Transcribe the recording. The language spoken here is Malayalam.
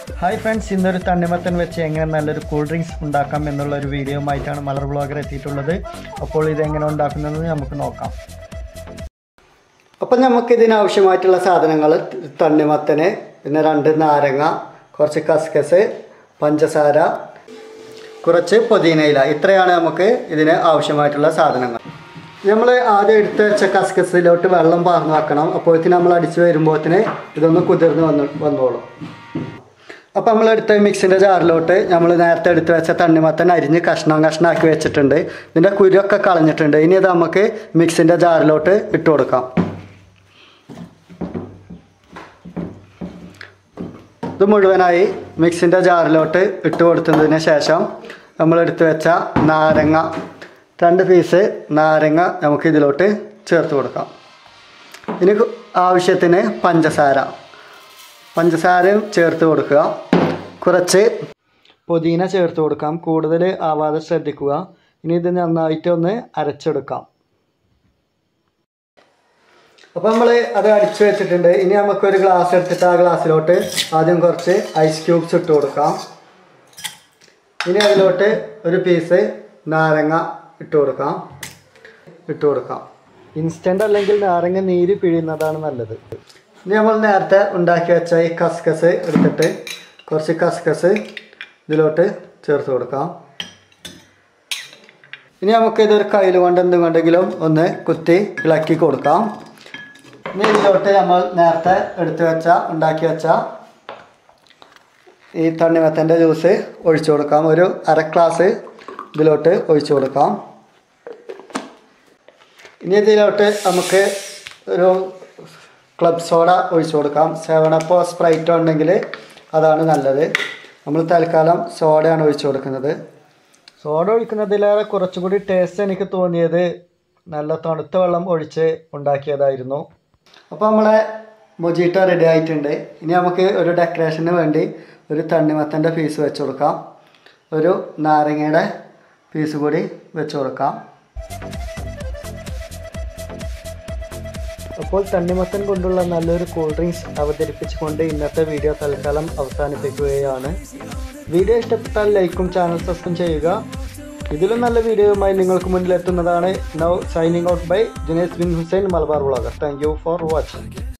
ഹായ് ഫ്രണ്ട്സ്, ഇന്നൊരു തണ്ണിമത്തൻ വെച്ച് എങ്ങനെ നല്ലൊരു കൂൾ ഡ്രിങ്ക്സ് ഉണ്ടാക്കാം എന്നുള്ളൊരു വീഡിയോ ആയിട്ടാണ് മലർ ബ്ലോഗർ എത്തിയിട്ടുള്ളത്. അപ്പോൾ ഇതെങ്ങനെ ഉണ്ടാക്കുന്നതെന്ന് നമുക്ക് നോക്കാം. അപ്പം നമുക്കിതിനാവശ്യമായിട്ടുള്ള സാധനങ്ങൾ തണ്ണിമത്തന്, പിന്നെ 2 നാരങ്ങ, കുറച്ച് കസ്കസ്, പഞ്ചസാര, കുറച്ച് പുതിനയില, ഇത്രയാണ് നമുക്ക് ഇതിന് ആവശ്യമായിട്ടുള്ള സാധനങ്ങൾ. നമ്മൾ ആദ്യം എടുത്ത് വെച്ച കസ്കസിലോട്ട് വെള്ളം പാർന്ന് വെക്കണം. അപ്പോഴത്തേന് നമ്മൾ അടിച്ച് വരുമ്പോഴത്തേന് ഇതൊന്ന് കുതിർന്ന് വന്നോളും. അപ്പോൾ നമ്മളെടുത്ത മിക്സിൻ്റെ ജാറിലോട്ട് നമ്മൾ നേരത്തെ എടുത്ത് വെച്ച തണ്ണിമത്തൻ അരിഞ്ഞ് കഷ്ണമാക്കി വെച്ചിട്ടുണ്ട്. ഇതിൻ്റെ കുരുവൊക്കെ കളഞ്ഞിട്ടുണ്ട്. ഇനി ഇത് നമുക്ക് മിക്സിൻ്റെ ജാറിലോട്ട് ഇട്ട് കൊടുക്കാം. ഇത് മുഴുവനായി മിക്സിൻ്റെ ജാറിലോട്ട് ഇട്ട് കൊടുത്തതിന് ശേഷം നമ്മളെടുത്ത് വെച്ച നാരങ്ങ, 2 പീസ് നാരങ്ങ നമുക്ക് ഇതിലോട്ട് ചേർത്ത് കൊടുക്കാം. ഇനി ആവശ്യത്തിന് പഞ്ചസാരയും ചേർത്ത് കൊടുക്കുക. കുറച്ച് പുതിന ചേർത്ത് കൊടുക്കാം. കൂടുതൽ ആവാതെ ശ്രദ്ധിക്കുക. ഇനി ഇത് നന്നായിട്ട് ഒന്ന് അരച്ചെടുക്കാം. അപ്പോൾ നമ്മൾ അത് അടിച്ചു വെച്ചിട്ടുണ്ട്. ഇനി നമുക്കൊരു ഗ്ലാസ് എടുത്തിട്ട് ആ ഗ്ലാസ്സിലോട്ട് ആദ്യം കുറച്ച് ഐസ് ക്യൂബ്സ് ഇട്ട് കൊടുക്കാം. ഇനി അതിലോട്ട് ഒരു പീസ് നാരങ്ങ ഇട്ട് കൊടുക്കാം. ഇൻസ്റ്റൻ്റ് അല്ലെങ്കിൽ നാരങ്ങ നീര് പിഴിയുന്നതാണ് നല്ലത്. ഇനി നമ്മൾ നേരത്തെ ഉണ്ടാക്കി വെച്ച ഈ കസ്കസ് എടുത്തിട്ട് കുറച്ച് കസ്കസ് ഇതിലോട്ട് ചേർത്ത് കൊടുക്കാം. ഇനി നമുക്കിതൊരു കയ്യിൽ കൊണ്ട് എന്തുകൊണ്ടെങ്കിലും ഒന്ന് കുത്തി ഇളക്കി കൊടുക്കാം. ഇനി ഇതിലോട്ട് നമ്മൾ നേരത്തെ ഉണ്ടാക്കി വെച്ച ഈ തണ്ണിമത്തൻ്റെ ജ്യൂസ് ഒഴിച്ചു കൊടുക്കാം. ഒരു 1/2 ഗ്ലാസ് ഇതിലോട്ട് ഒഴിച്ചു കൊടുക്കാം. ഇനി ഇതിലോട്ട് നമുക്ക് ഒരു ക്ലബ് സോഡ ഒഴിച്ചു കൊടുക്കാം. 7-അപ്പോ സ്പ്രൈറ്റോ ഉണ്ടെങ്കിൽ അതാണ് നല്ലത്. നമ്മൾ തൽക്കാലം സോഡയാണ് ഒഴിച്ചു കൊടുക്കുന്നത്. സോഡ ഒഴിക്കുന്നതിലേറെ കുറച്ചുകൂടി ടേസ്റ്റ് എനിക്ക് തോന്നിയത് നല്ല തണുത്ത വെള്ളം ഒഴിച്ച് ഉണ്ടാക്കിയതായിരുന്നു. അപ്പോൾ നമ്മളെ മൊജിറ്റോ റെഡി ആയിട്ടുണ്ട്. ഇനി നമുക്ക് ഒരു ഡെക്കറേഷന് വേണ്ടി ഒരു തണ്ണിമത്തൻ്റെ പീസ് വെച്ച് കൊടുക്കാം. ഒരു നാരങ്ങയുടെ പീസ് കൂടി വെച്ച് കൊടുക്കാം. അപ്പോൾ തണ്ണിമത്തൻ കൊണ്ടുള്ള നല്ലൊരു കൂൾ ഡ്രിങ്ക്സ് അവതരിപ്പിച്ചുകൊണ്ട് ഇന്നത്തെ വീഡിയോ തൽക്കാലം അവസാനിപ്പിക്കുകയാണ്. വീഡിയോ ഇഷ്ടപ്പെട്ടാൽ ലൈക്കും ചാനൽ സബ്സ്ക്രൈബ് ചെയ്യുക. ഇതിലും നല്ല വീഡിയോയുമായി നിങ്ങൾക്ക് മുന്നിൽ എത്തുന്നതാണ്. Now signing out by Junais bin Hussain, Malabar vlogger. Thank you for watching.